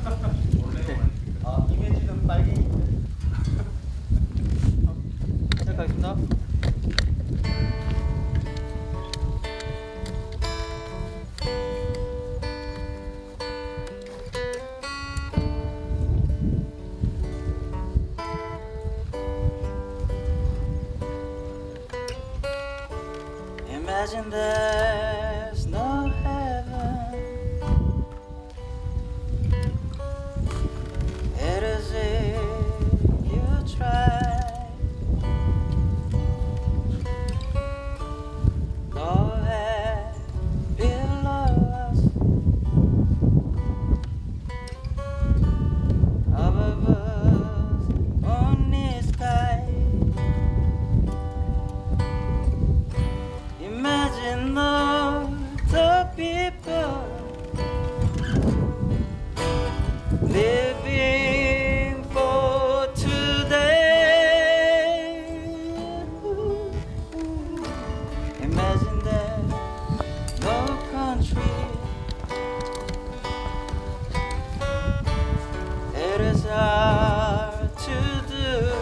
아, 이미지는 빨갱이인데. 시작하겠습니다. Imagine there's no heaven. It is if you try. No heaven below us, above us only sky. Imagine all the people living for today. Imagine there's no country. It is hard to do.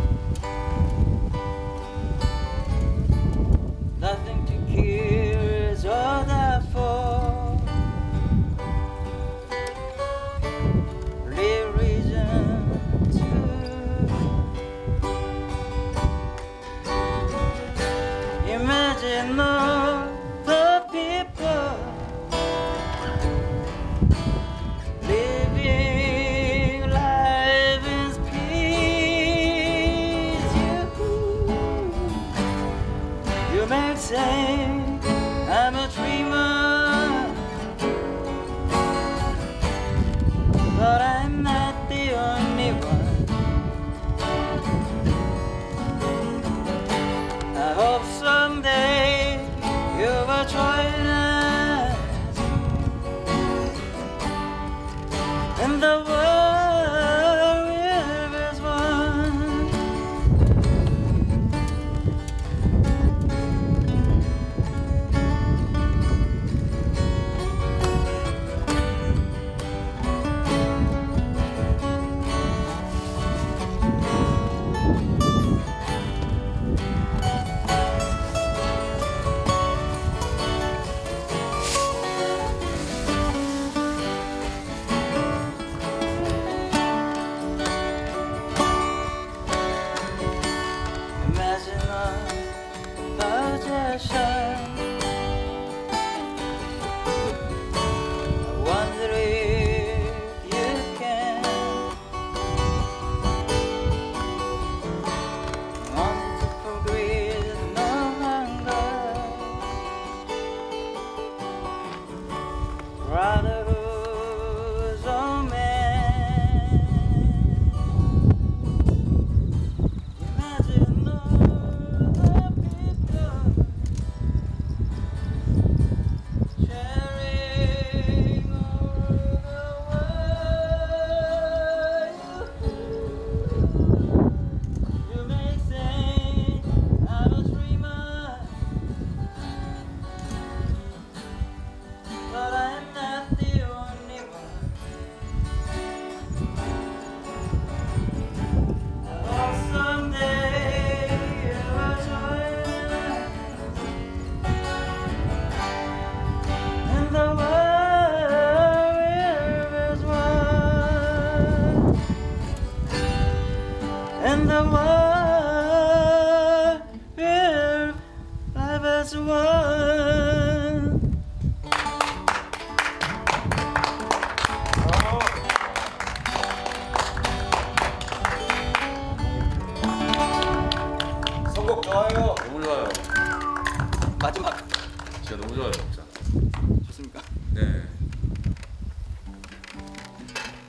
Nothing to kill is all that for. Real reason to. Imagine all the people living life in peace. You may say I'm a dreamer, but I'm not the only one. I hope someday you will join us, and the world will be as one. Imagine a projection. I wonder if you can. Want to forget no hunger. Brotherhood's own man. Imagine all the people sharing all the world. You may say I'm a dreamer, but I'm not the only one. I hope someday you will join us, and the world will be as one. And the world will live as one. 선곡 좋아요. 너무 좋아요. 마지막 진짜 너무 좋아요. 진짜.